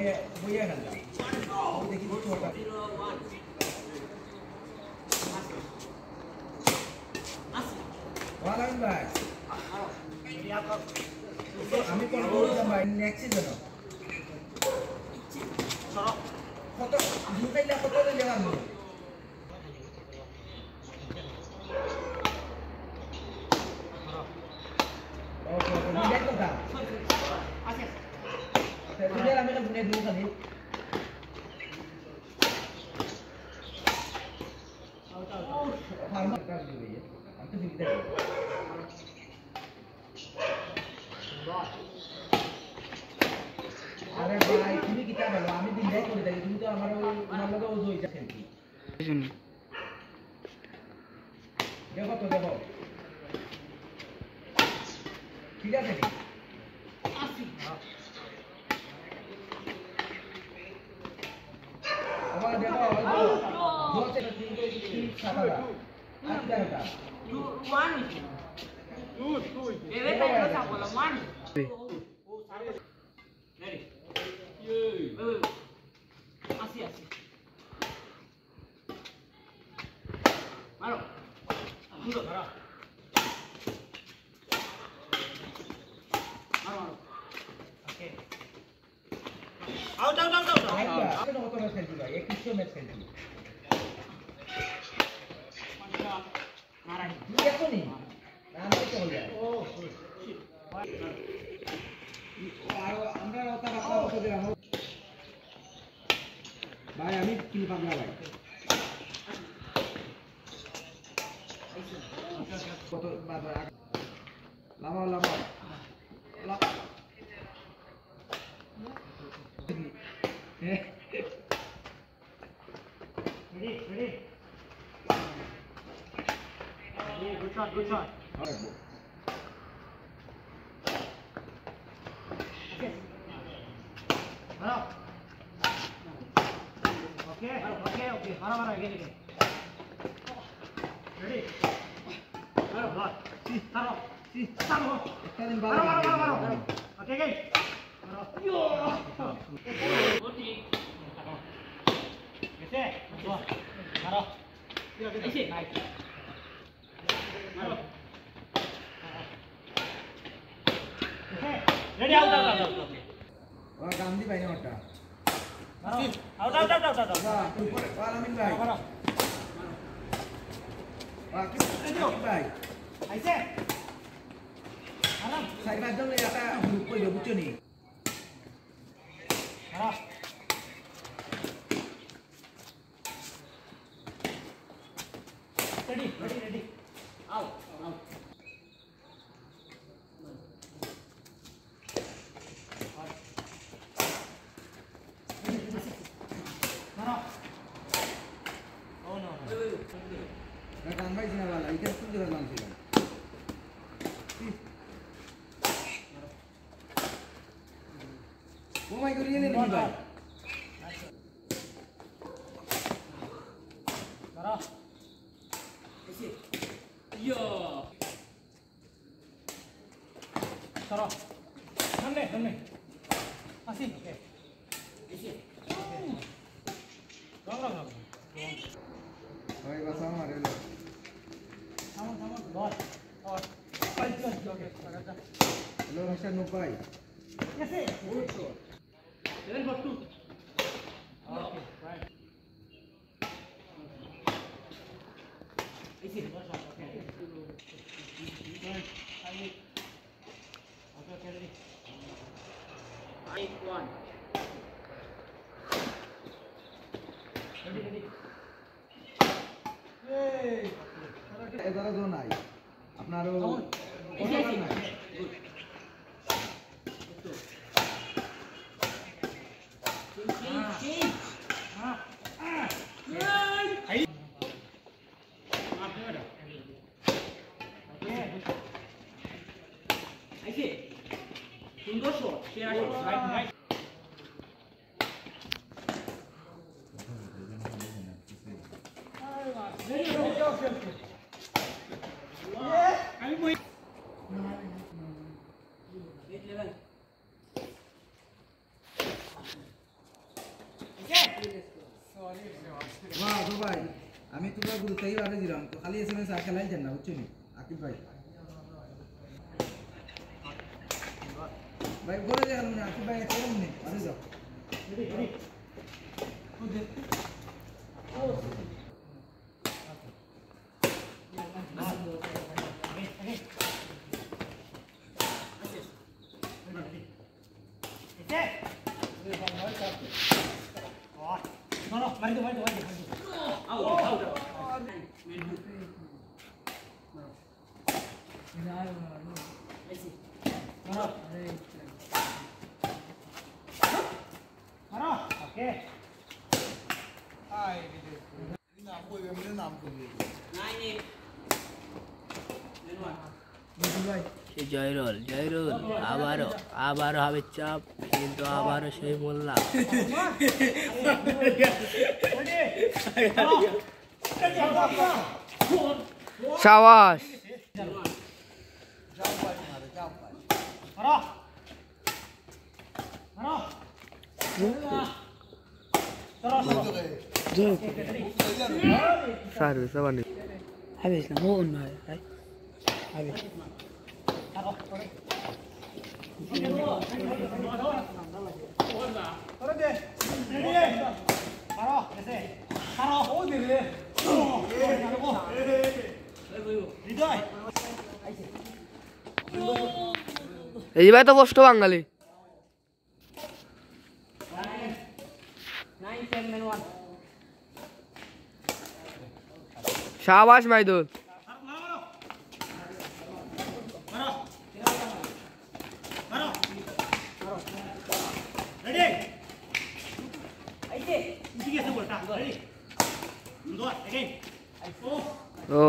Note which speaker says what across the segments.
Speaker 1: বইয়া খেলতাম দেখি কিছু হঠাৎ ওয়ালাইকুম ভাই আমি কল করলাম ভাই নেক্সট সিজন কত দুটাইলা কত দিলে মারবো ওকে ওকে দেখো দা আছে তাহলে আমি না বুনে দিই খালি ফার্মার কাজ দিই আমি তো দিতে আরে ভাই তুমি কি তা বলো আমি দিন যাই করে থাকি তুমি তো আমার ওনার লগে ওই হইতা খেলছি দেখো তো দেখো ঠিক আছে আসি আবার দেখো জোতে তিন সাতটা আট টাকা
Speaker 2: You one is two. Every time you have one. Ready? Yeah. Asi. Maro. Duro. Maro. Okay. Out.
Speaker 1: আগে কত ম্যাচ খেলছি ভাই 2100 ম্যাচ খেলছি
Speaker 2: Narai.
Speaker 1: তুই দেখো নি আমি তো বলি ও আর আমরা ওটা কথা বলতে দিলাম ভাই আমি কিল পাগলা ভাই কত Lama Ready. Good shot. Okay. Maro. Okay. Maro again. Ready. Maro. Maro. Okay, again. Maro. Yo. Okay. Maro. Isi. Maro. Okay. Ready out. ওয়া গান্ধী ভাই না ওটা
Speaker 2: Maro. Out.
Speaker 1: ওয়া উপর ওয়ালামিন ভাই ওয়া কি ভাই
Speaker 2: Aise. Maro.
Speaker 1: সাইড বাদ দাও এটা গ্রুপ কইলো বুঝছো নি
Speaker 2: Maro. Ready. Out. Maro. Oh no.
Speaker 1: গান ভাই জিনা वाला এটা কোন জায়গা নাম ছিল ও মাই গড রিয়েলি নাকি ভাই
Speaker 2: Maro. Isi. Yo. Soro. Samne. Asi. Okay. Isi. Wrong.
Speaker 1: ভাই বাস আমার হলো
Speaker 2: Come on. Ball. Or. Okay.
Speaker 1: Hello mister Nupai
Speaker 2: Yes, sir. Good shot. 7-2. Okay. Right. Isi. Okay. Okay, ready. 5-1. Ready.
Speaker 1: এদারা জোন নাই আপনারও
Speaker 2: Isi.
Speaker 1: নাই
Speaker 2: Good. Change. Single shot. Share shot. Right.
Speaker 1: আমি তোমরা গুরুত্বই ভাবে দিলাম তো খালি এসএমএস আর খেলাই যান না বুঝছেন আকিব ভাই ভাই বলে দেন না আকিব ভাই কেমন নেই আরে যাও
Speaker 3: জয়রোল জয়রোল আবারও হবে চাপ কিন্তু আবারও সেই মোল্লা সাবাস সার্ভিস আবার habis na mo na ay habis এই ভাই তো কষ্ট বাঙালি
Speaker 2: 9-7-1
Speaker 3: শাবাশ মাইদুল ও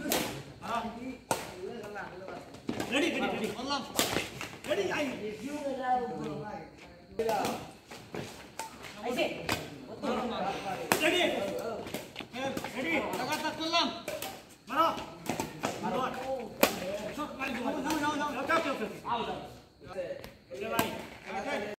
Speaker 2: Ready.